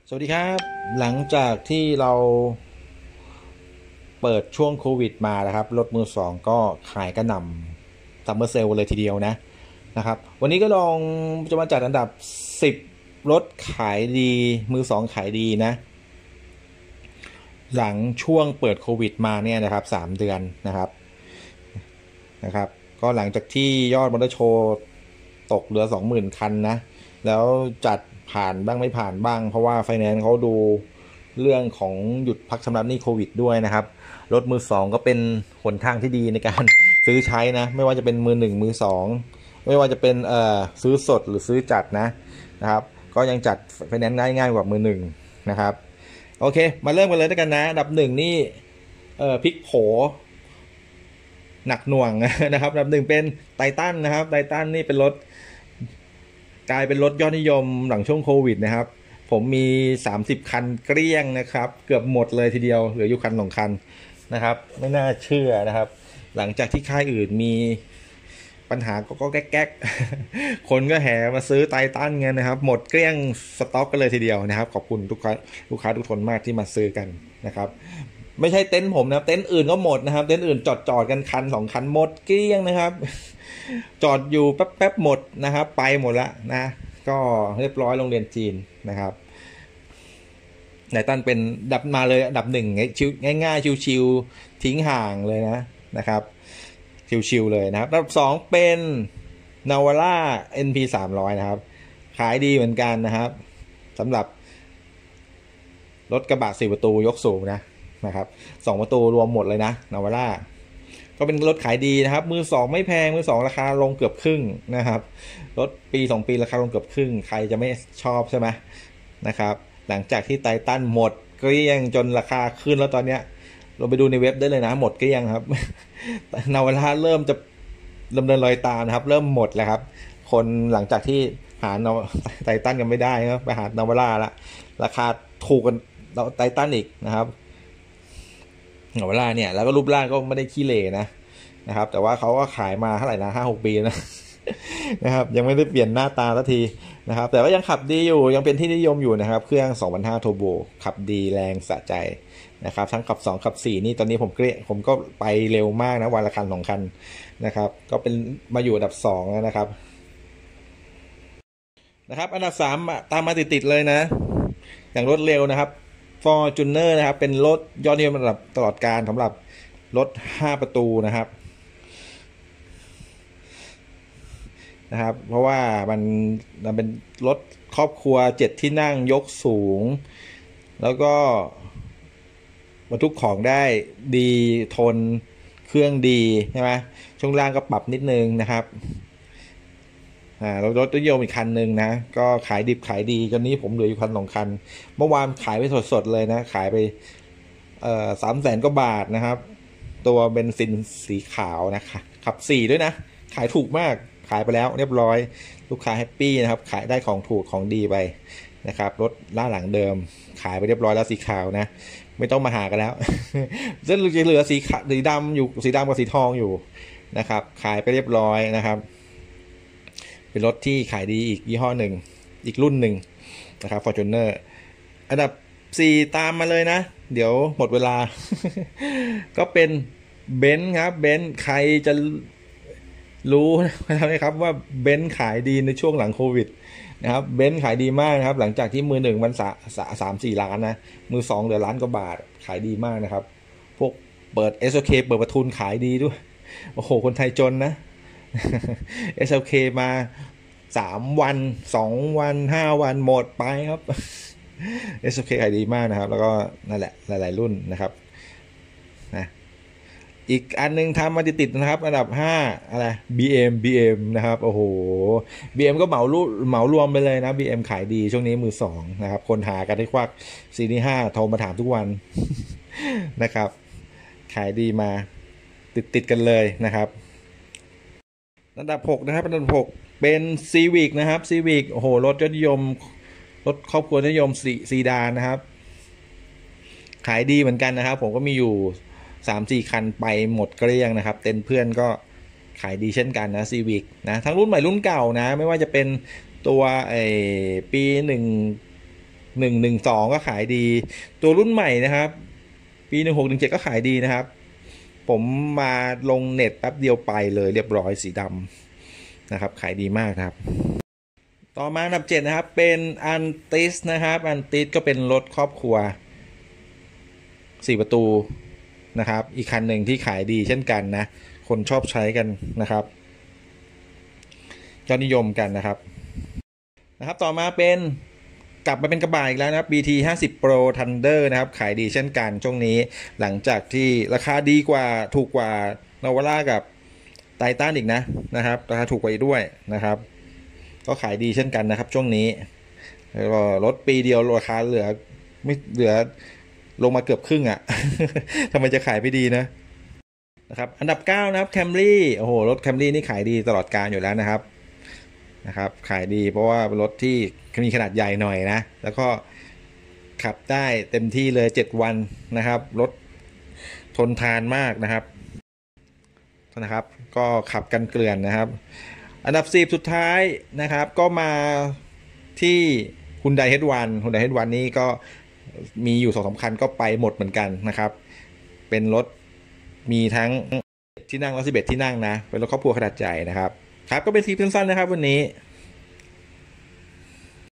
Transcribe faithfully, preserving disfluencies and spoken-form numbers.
สวัสดีครับหลังจากที่เราเปิดช่วงโควิดมานะครับรถมือสองก็ขายกระหน่ำซัมเมอร์เซลเลยทีเดียวนะนะครับวันนี้ก็ลองจะมาจัดอันดับสิบรถขายดีมือสองขายดีนะหลังช่วงเปิดโควิดมาเนี่ยนะครับสามเดือนนะครับนะครับก็หลังจากที่ยอดมอเตอร์โชว์ตกเหลือ สองหมื่น คันนะแล้วจัดผ่านบ้างไม่ผ่านบ้างเพราะว่าไฟแนนซ์เขาดูเรื่องของหยุดพักชำระหนี้โควิดด้วยนะครับรถมือสองก็เป็นหนทางที่ดีในการซื้อใช้นะไม่ว่าจะเป็นมือหนึ่งมือสองไม่ว่าจะเป็นเอ่อซื้อสดหรือซื้อจัดนะนะครับก็ยังจัดไฟแนนซ์ง่ายง่ายกว่ามือหนึ่งนะครับโอเคมาเริ่มกันเลยด้วยกันนะอันดับหนึ่งนี่เอ่อพลิกโผหนักหน่วงนะครับอันดับหนึ่งเป็นไททันนะครับไททันนี่เป็นรถกลายเป็นรถยอดนิยมหลังช่วงโควิดนะครับผมมีสามสิบคันเกลี้ยงนะครับเกือบหมดเลยทีเดียวเหลืออยู่คันสองคันนะครับไม่น่าเชื่อนะครับหลังจากที่ค่ายอื่นมีปัญหาก็ก็แก๊กๆคนก็แห่มาซื้อไททันกันนะครับหมดเกลี้ยงสต็อกกันเลยทีเดียวนะครับขอบคุณทุกค้าลูกค้าทุกคนมากที่มาซื้อกันนะครับไม่ใช่เต็นท์ผมนะเต็นท์อื่นก็หมดนะครับเต็นท์อื่นจอดจอดกันคันสองคันหมดเกลี้ยงนะครับจอดอยู่แป๊บๆหมดนะครับไปหมดละนะก็เรียบร้อยโรงเรียนจีนนะครับไททันเป็นดับมาเลยอันดับหนึ่งง่ายๆชิวๆทิ้งห่างเลยนะนะครับชิวๆเลยนะครับอันดับสองเป็นนาวาร่า เอ็น พี สามร้อยนะครับขายดีเหมือนกันนะครับสำหรับรถกระบะสี่ประตูยกสูงนะนะครับสองประตูรวมหมดเลยนะนาวาร่าก็เป็นรถขายดีนะครับมือสองไม่แพงมือสองราคาลงเกือบครึ่งนะครับรถปีสองปีราคาลงเกือบครึ่งใครจะไม่ชอบใช่ไหมนะครับหลังจากที่ไททันหมดเกลี้ยงจนราคาขึ้นแล้วตอนเนี้ยเราไปดูในเว็บได้เลยนะหมดเกลี้ยงครับนาวาร่าเริ่มจะดำเนินรอยตามนะครับเริ่มหมดแล้วครับคนหลังจากที่หาไททันกันไม่ได้นะไปหานาวาร่าละราคาถูกกันไททันอีกนะครับนาวาร่าเนี่ยแล้วก็รูปร่างก็ไม่ได้ขี้เหร่นะนะครับแต่ว่าเขาก็ขายมาเท่าไหร่นะห้าหกปีนะนะครับยังไม่ได้เปลี่ยนหน้าตาสักทีนะครับแต่ว่ายังขับดีอยู่ยังเป็นที่นิยมอยู่นะครับเครื่อง สองพันห้าร้อย Turbo ขับดีแรงสะใจนะครับทั้งขับสองขับสี่นี่ตอนนี้ผมเกลียผมก็ไปเร็วมากนะวันละคันสองคันนะครับก็เป็นมาอยู่อันดับสองแล้วนะครับนะครับอันดับสามตามมาติดๆเลยนะอย่างรถเร็วนะครับ Fortuner นะครับเป็นรถยอดนิยมระดับตลอดการสำหรับรถห้าประตูนะครับนะครับเพราะว่ามันมันเป็นรถครอบครัวเจ็ดที่นั่งยกสูงแล้วก็บรรทุกของได้ดีทนเครื่องดีใช่ไหมช่วงล่างก็ปรับนิดนึงนะครับอ่ารถรถนิยมอีกคันหนึ่งนะก็ขายดิบขายดีจนนี้ผมเหลืออยู่คันสองคันเมื่อวานขายไปสดๆเลยนะขายไปเอ่อสามแสนกว่าบาทนะครับตัวเบนซินสีขาวนะคะขับสี่ด้วยนะขายถูกมากขายไปแล้วเรียบร้อยลูกค้าแฮปปี้นะครับขายได้ของถูกของดีไปนะครับรถล่าหลังเดิมขายไปเรียบร้อยแล้วสีขาวนะไม่ต้องมาหากันแล้วจะเหลือสีขาวสีดำอยู่สีดำกับสีทองอยู่นะครับขายไปเรียบร้อยนะครับเป็นรถที่ขายดีอีกยี่ห้อหนึ่งอีกรุ่นหนึ่งนะครับ Fortuner อันดับสี่ตามมาเลยนะเดี๋ยวหมดเวลา ก็เป็นเบนซ์ครับเบนซ์ใครจะรู้นะครับว่าเบนซ์ขายดีในช่วงหลังโควิดนะครับเบนซ์ขายดีมากนะครับหลังจากที่มือหนึ่งมันสาสามสี่ล้านนะมือสองเหลือล้านกว่าบาทขายดีมากนะครับพวกเปิด เอส โอ เค เปิดประทุนขายดีด้วยโอ้โหคนไทยจนนะ เอส โอ เค มาสามวันสองวันห้าวันหมดไปครับ เอส โอ เค ขายดีมากนะครับแล้วก็นั่นแหละหลายๆรุ่นนะครับนะอีกอันนึงทำมาติดๆนะครับอันดับห้าอะไร บี เอ็ม บี เอ็ม นะครับโอ้โห บี เอ็ม ก็เหมาลูเหมารวมไปเลยนะ บี เอ็ม ขายดีช่วงนี้มือสองนะครับคนหากันได้ควักซีรีส์ห้าโทรมาถามทุกวัน นะครับขายดีมาติดๆกันเลยนะครับอันดับหกนะครับอันดับหกเป็น Civic นะครับ Civic โอ้โหรถยอดนิยมรถครอบครัวนิยมซีดานนะครับขายดีเหมือนกันนะครับผมก็มีอยู่ สามสี่ คันไปหมดเกลี้ยงนะครับเต็นเพื่อนก็ขายดีเช่นกันนะ Civic นะทั้งรุ่นใหม่รุ่นเก่านะไม่ว่าจะเป็นตัวไอ้ปีหนึ่งหนึ่งหนึ่งสองก็ขายดีตัวรุ่นใหม่นะครับปีหนึ่งหกหนึ่งเจ็ดก็ขายดีนะครับผมมาลงเน็ตแป๊บเดียวไปเลยเรียบร้อยสีดำนะครับขายดีมากครับต่อมาอันดับเจ็ดนะครับเป็นอันติสนะครับอันติสก็เป็นรถครอบครัวสี่ประตูนะครับอีกคันหนึ่งที่ขายดีเช่นกันนะคนชอบใช้กันนะครับยอดนิยมกันนะครับนะครับต่อมาเป็นกลับมาเป็นกระบะอีกแล้วนะครับ บี ที ห้าสิบ Pro Thunder นะครับขายดีเช่นกันช่วงนี้หลังจากที่ราคาดีกว่าถูกกว่านาวาร่ากับไททันอีกนะนะครับราคาถูกกว่าด้วยนะครับก็ขายดีเช่นกันนะครับช่วงนี้รถปีเดียวราคาเหลือไม่เหลือลงมาเกือบครึ่งอะ่ะ ทำไมจะขายไม่ดีนะนะครับอันดับเก้านะครับ Camry โอ้โหรถ Camry นี่ขายดีตลอดกาลอยู่แล้วนะครับนะครับขายดีเพราะว่าเป็นรถที่มีขนาดใหญ่หน่อยนะแล้วก็ขับได้เต็มที่เลยเจ็ดวันนะครับรถทนทานมากนะครับนะครับก็ขับกันเกลื่อนนะครับอันดับสิบสุดท้ายนะครับก็มาที่ Hyundai เอช วัน Hyundai เอช วัน นี้ก็มีอยู่ สองสาม คันก็ไปหมดเหมือนกันนะครับเป็นรถมีทั้งที่นั่งและสิบเอ็ดที่นั่งนะเป็นรถครอบครัวขนาดใหญ่นะครับครับก็เป็นคลิปสั้นๆนะครับวันนี้